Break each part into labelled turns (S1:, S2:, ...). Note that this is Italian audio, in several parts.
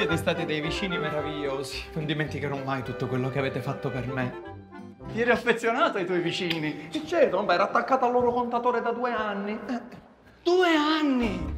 S1: Siete stati dei vicini meravigliosi. Non dimenticherò mai tutto quello che avete fatto per me. Ti eri affezionato ai tuoi vicini? Certo, era attaccato al loro contatore da 2 anni. 2 anni!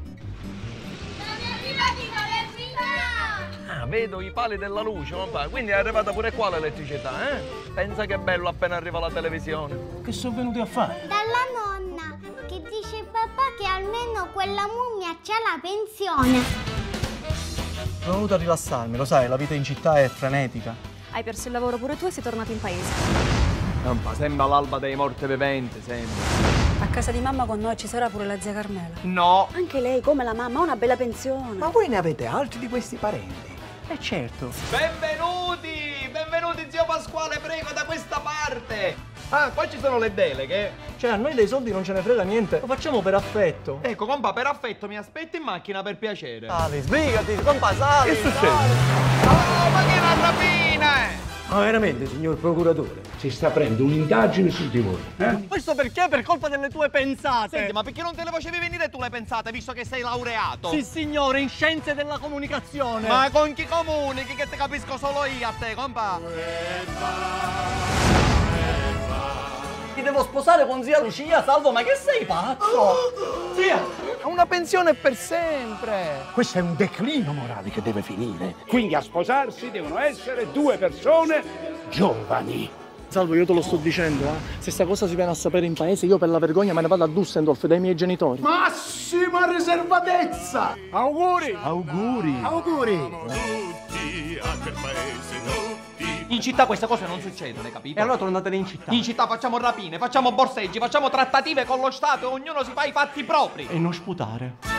S2: Ah, vedo i pali della luce, papà. Quindi è arrivata pure qua l'elettricità, eh? Pensa che bello appena arriva la televisione.
S3: Che sono venuti a fare?
S4: Dalla nonna, che dice papà che almeno quella mummia c'ha la pensione.
S1: Sono venuto a rilassarmi, lo sai, la vita in città è frenetica.
S5: Hai perso il lavoro pure tu e sei tornato in paese.
S2: Sembra l'alba dei morti viventi, sembra.
S5: A casa di mamma con noi ci sarà pure la zia Carmela.
S1: No!
S5: Anche lei, come la mamma, ha una bella pensione.
S3: Ma voi ne avete altri di questi parenti? Certo.
S2: Benvenuti! Benvenuti, zio Pasquale, prego, da questa parte! Ah, qua ci sono le deleghe.
S3: Cioè, a noi dei soldi non ce ne frega niente. Lo facciamo per affetto.
S2: Ecco, compa, per affetto mi aspetti in macchina per piacere.
S3: Sali, sbrigati, compa, sali.
S2: Che succede? Oh, ma che è una rapina!
S6: Ma veramente, signor procuratore, si sta aprendo un'indagine su di voi, eh?
S3: Questo perché? Per colpa delle tue pensate.
S2: Senti, ma perché non te le facevi venire tu le pensate, visto che sei laureato?
S3: Sì, signore, in scienze della comunicazione.
S2: Ma con chi comunichi che te capisco solo io a te, compa?
S3: Ti devo sposare con zia Lucia, Salvo, ma che sei pazzo? Zia!
S2: Una pensione per sempre!
S6: Questo è un declino morale che deve finire. Quindi a sposarsi devono essere 2 persone giovani.
S3: Salvo, io te lo sto dicendo, Se sta cosa si viene a sapere in paese, io per la vergogna me ne vado a Düsseldorf dai miei genitori.
S6: Massima riservatezza!
S3: Auguri!
S6: Auguri!
S3: Auguri!
S1: In città queste cose non succedono, capito?
S3: E allora tornatene in città.
S1: In città facciamo rapine, facciamo borseggi, facciamo trattative con lo Stato e ognuno si fa i fatti propri.
S3: E non sputare.